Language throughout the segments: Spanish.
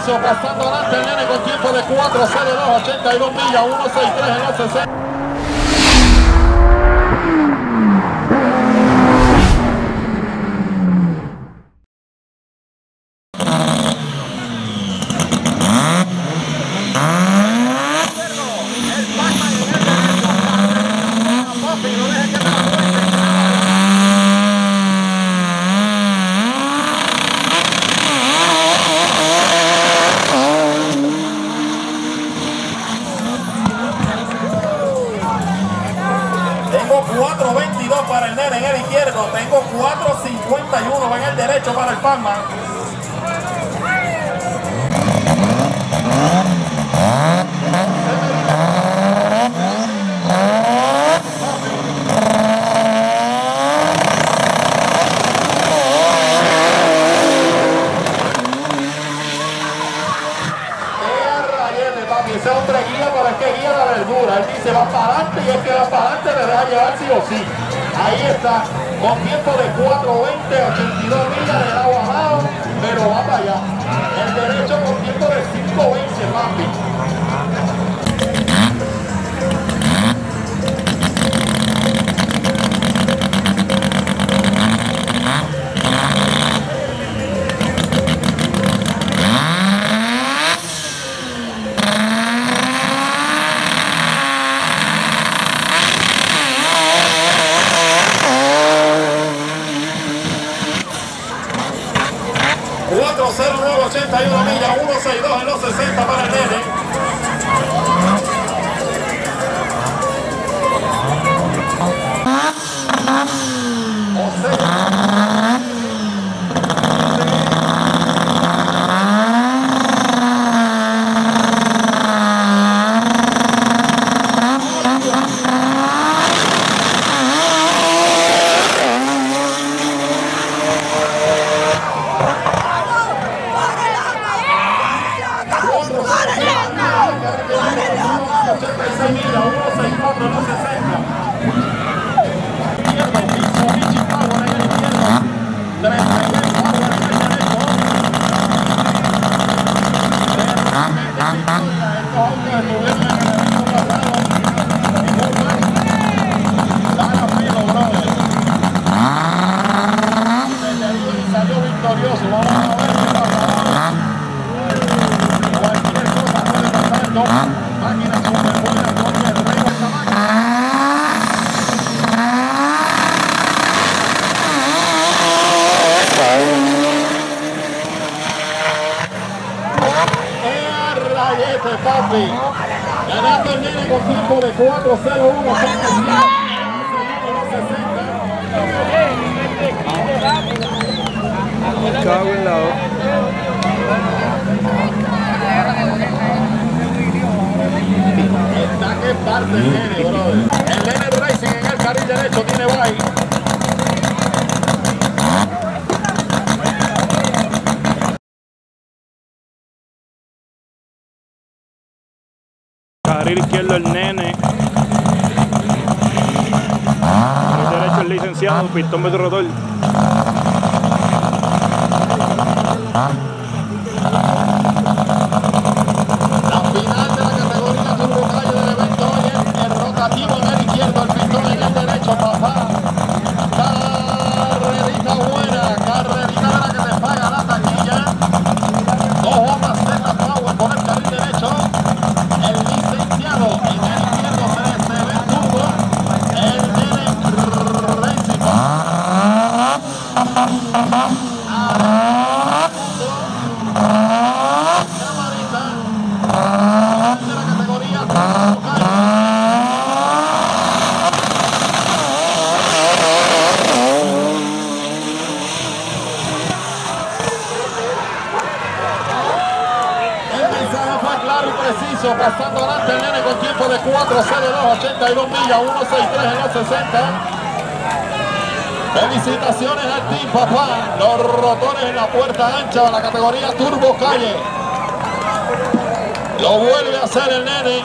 preciso, pasando adelante el nene con tiempo de 4.02, 82 millas, 1.63 en los 60. Tengo 4.22 para el nene en el izquierdo, tengo 4.51 en el derecho para el Palma. Ese hombre guía, pero es que guía la verdura. Él dice va para adelante y es que va para adelante le deja llevar sí o sí. Ahí está, con tiempo de 4.20, 82 millas de lado a lado, pero va para allá. El derecho con tiempo de 5.20, papi. ...4.09, 81 millas, 1.62 en los 60 para el nene. Salió victorioso, vamos a ver qué pasa. Cualquier cosa puede pasar, no. Máquina super buena, Tony, el rey de esta máquina. Rayete, papi. Ganando el nene con tiempo de 4.01. Cago en la Está que parte el nene, brother. El nene Racing en el carril derecho tiene bye. carril izquierdo el nene. El derecho el licenciado, pistón rotor. La final de la categoría Turbo Calle del evento hoy es el rotativo en el izquierdo, el pistón en el derecho, papá. Carrerita buena, carrerita de la que te paga la taquilla. 2 horas Z Power por el carril derecho. El licenciado en el izquierdo se ve turbo. El nene Racing. Pasando adelante el nene con tiempo de 4.02, 82 millas, 1.63 en los 60. Felicitaciones al team, papá. Los rotores en la puerta ancha de la categoría Turbo Calle. Lo vuelve a hacer el nene.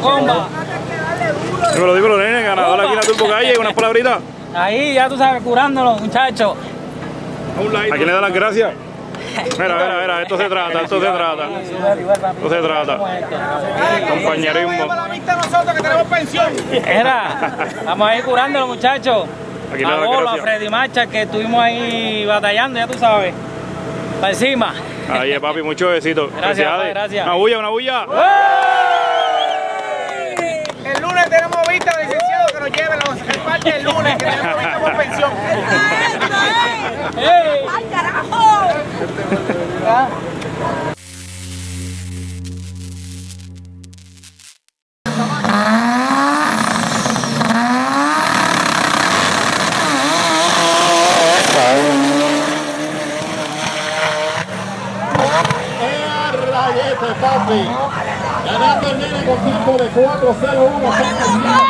comba. Dímelo, nene, ganador aquí en la Turbo Calle, unas palabritas. Ahí, ya tú sabes, curándolo, muchachos. ¿A quién le da las gracias? Mira, esto se trata. Esto se trata. Compañerismo. Nosotros que tenemos pensión. Vamos a ir curándolo, muchachos. A Bolo, a Freddy Marcha, que estuvimos ahí batallando, ya tú sabes. Para encima. Ahí, papi, mucho besito. Gracias, papi, gracias. Una bulla. El lunes tenemos vista de licenciado que nos lleve el parte el lunes, que tenemos vista por pensión. ¡Ay, carajo! Rayete, papi. Ganando el nene con tiempo de 4:01.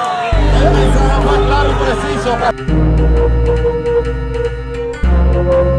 El mensaje más claro y preciso.